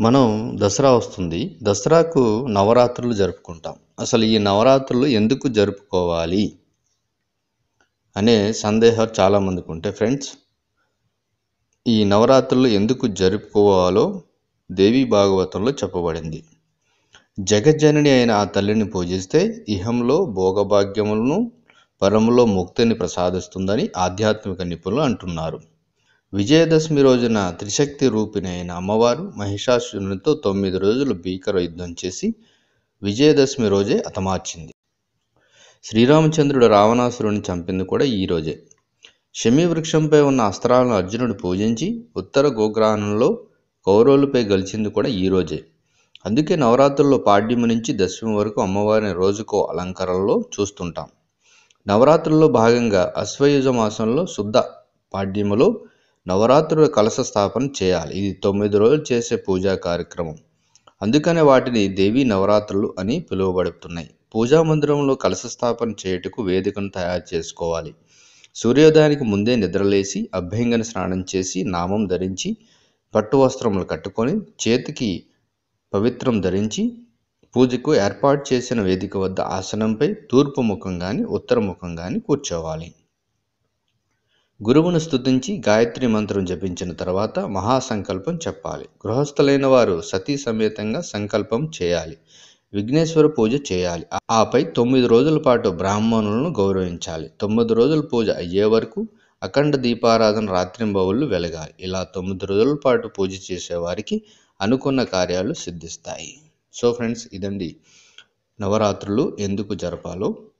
మనం దసరా వస్తుంది. దసరాకు నవరాత్రులు జరుపుకుంటాం. అసలు ఈ నవరాత్రులు ఎందుకు జరుపుకోవాలి అనే సందేహాలు చాలామందికి ఉంటాయి ఫ్రెండ్స్. ఈ నవరాత్రులు ఎందుకు జరుపుకోవాలో దేవీ భాగవతంలో చెప్పబడింది. జగజ్జనని అయిన ఆ తల్లిని పూజిస్తే ఇహంలో భోగభాగ్యములను, పరములో ముక్తిని ప్రసాదిస్తుందని ఆధ్యాత్మిక నిపుణులు అంటున్నారు. విజయదశమి రోజున త్రిశక్తి రూపిణి అయిన అమ్మవారు మహిషాసురునితో 9 రోజులు భీకర యుద్ధం చేసి విజయదశమి రోజే హతమార్చింది. శ్రీరామచంద్రుడు రావణాసురుని చంపింది కూడా ఈ రోజే. శమీ వృక్షంపై ఉన్న అస్త్రాలను అర్జునుడు పూజించి ఉత్తర గోగ్రహణంలో కౌరవులపై గెలిచింది కూడా ఈ రోజే. అందుకే నవరాత్రుల్లో పాడ్యమి నుంచి దశమి వరకు అమ్మవారిని రోజుకో అలంకరణలో చూస్తుంటాం. నవరాత్రుల్లో భాగంగా అశ్వయుజ మాసంలో శుద్ధ పాడ్యములో నవరాత్రుల కలశ స్థాపన చేయాలి. ఇది 9 రోజులు చేసే పూజా కార్యక్రమం. అందుకనే వాటిని దేవీ నవరాత్రులు అని పిలువబడుతున్నాయి. పూజా మందిరంలో కలశ స్థాపన చేయుటకు వేదికను తయారు చేసుకోవాలి. సూర్యోదయానికి ముందే నిద్రలేసి అభ్యంగన స్నానం చేసి నామం ధరించి పట్టు వస్త్రములు కట్టుకొని చేతికి పవిత్రం ధరించి పూజకు ఏర్పాటు చేసిన వేదిక వద్ద ఆసనంపై తూర్పు ముఖం కానీ ఉత్తర ముఖం కానీ కూర్చోవాలి. గురువును స్తుతించి గాయత్రి మంత్రం జపించిన తర్వాత మహాసంకల్పం చెప్పాలి. గృహస్థులైన వారు సతీ సమేతంగా సంకల్పం చేయాలి. విఘ్నేశ్వర పూజ చేయాలి. ఆపై 9 రోజుల పాటు బ్రాహ్మణులను గౌరవించాలి. 9 రోజుల పూజ అయ్యే వరకు అఖండ దీపారాధన రాత్రింబవళ్ళు వెలగాలి. ఇలా 9 రోజుల పాటు పూజ చేసేవారికి అనుకున్న కార్యాలు సిద్ధిస్తాయి. సో ఫ్రెండ్స్, ఇదండి నవరాత్రులు ఎందుకు జరపాలో